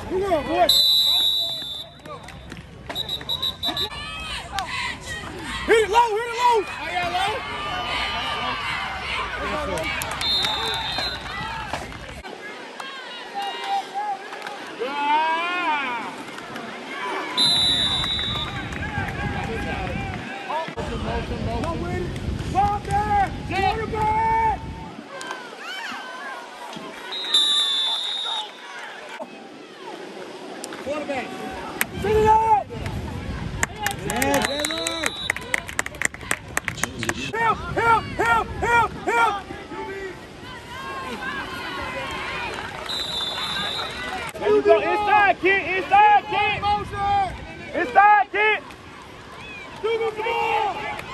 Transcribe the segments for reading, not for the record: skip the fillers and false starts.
Come on, boy. Hit it low, hit it low. I got low. Motion. Ball there. Quarterback. Quarterback. Fit it up. Yeah, Taylor. Help. There you go. Inside, kid. Inside, kid. Do the ball.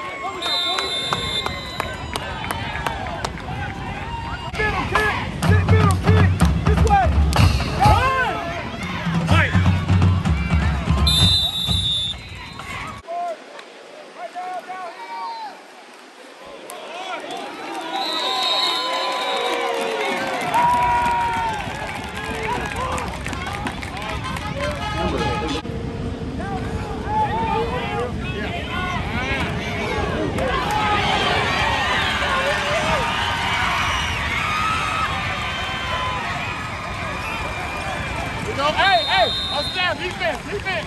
Middle, kid. This way. Run. Right. Right downhill. Hey, let's down, defense.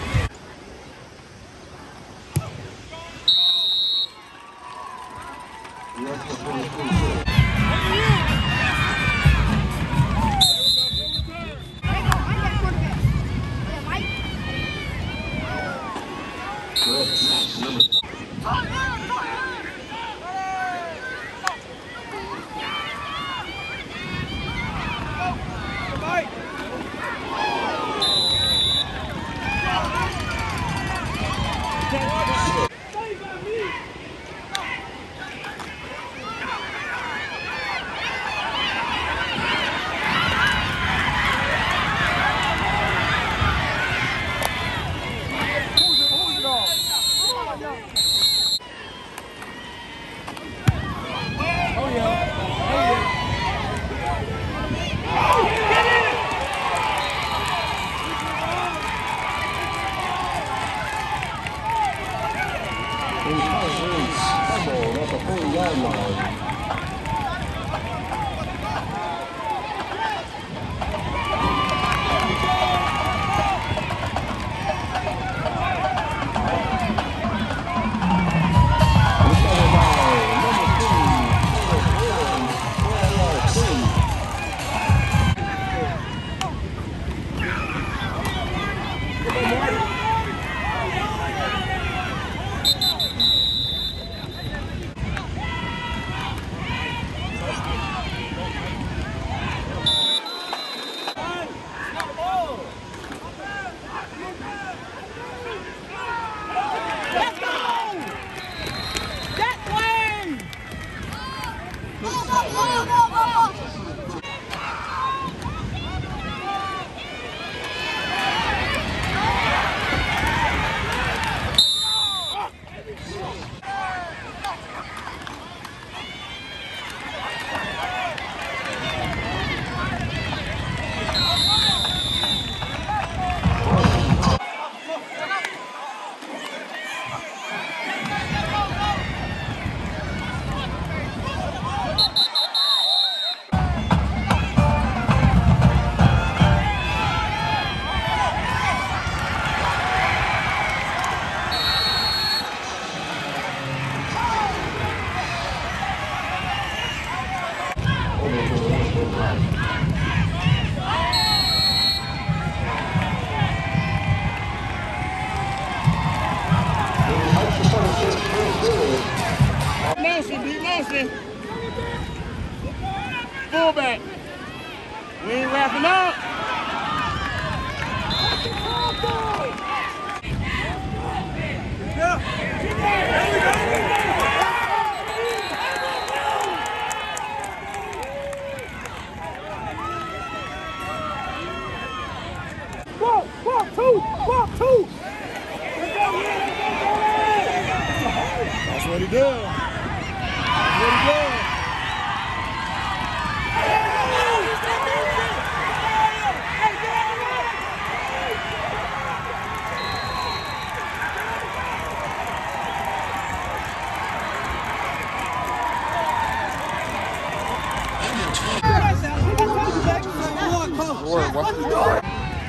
Motion. Fullback. We ain't wrapping up. Walk two. That's what he does. score. What's the score?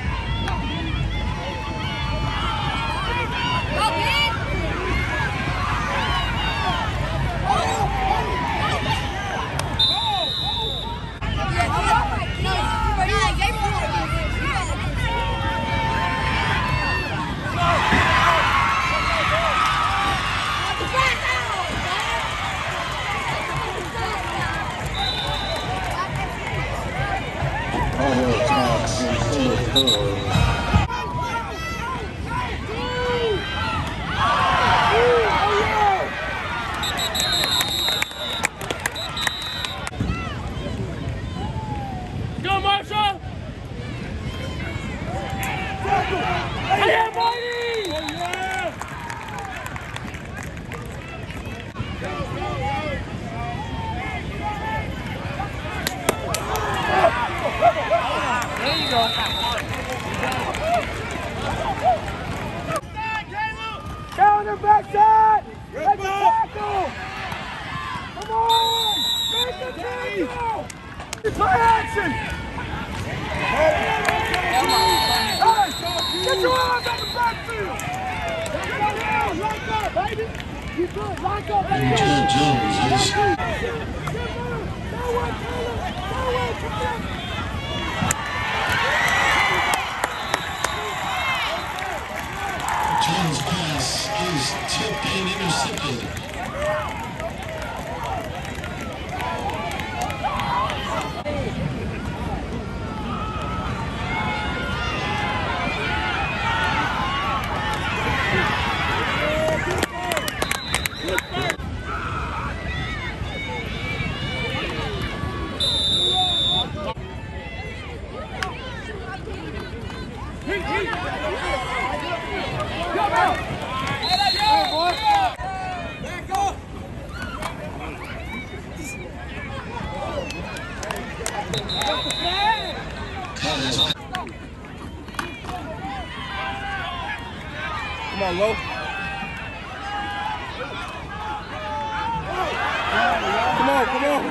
Go, Marshall! Hey, Marty! Oh, yeah! There you go. Counter backside! Make the tackle! Come on! Make the tackle! Play action! Hey! Get your arms out the backfield! Lock up, baby! You good? Lock up, baby! No one, Taylor! Jones' pass is tipped and intercepted. Come on, Lo. Come on, come on.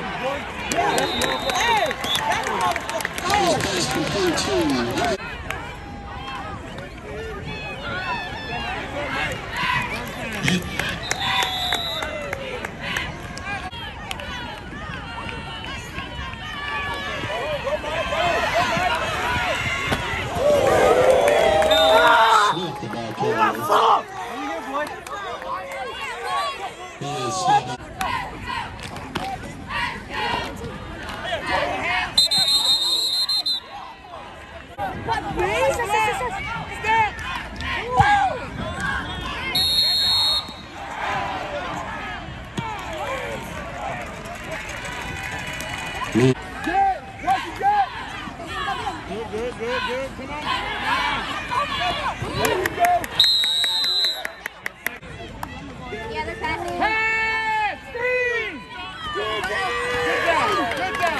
Good. Come on. There you go. Yeah, they're passing. Hey, Steve! Good down.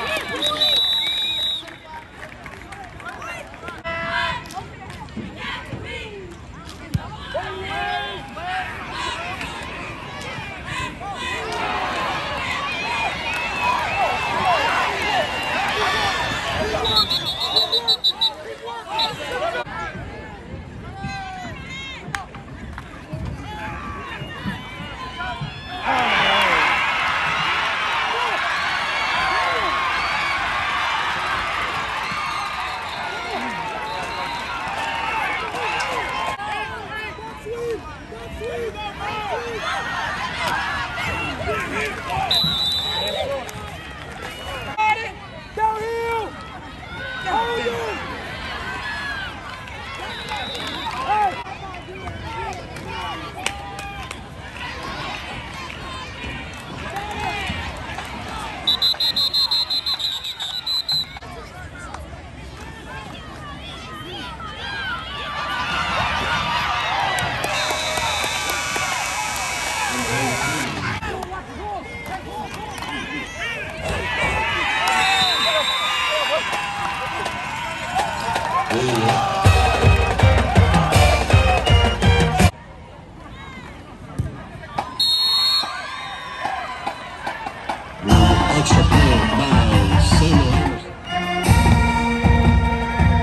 Extra point by Samuel Henderson.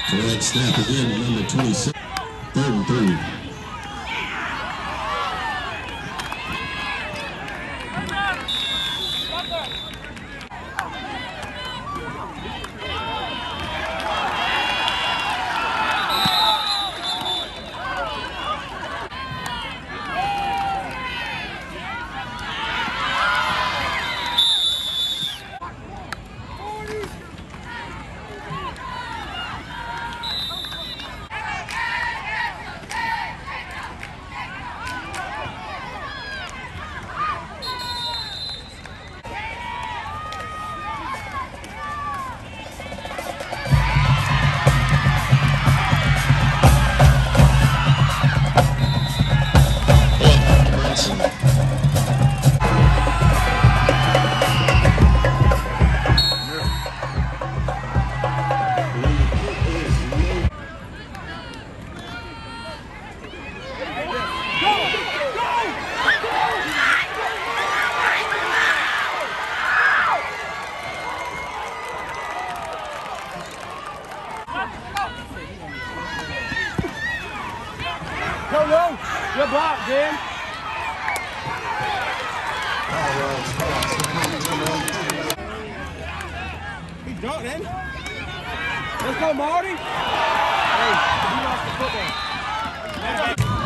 Correct snap again, number 26. 3rd and 3. Go, no. Good block, Jim. He dunked in. Let's go, Marty. Hey, he lost the football.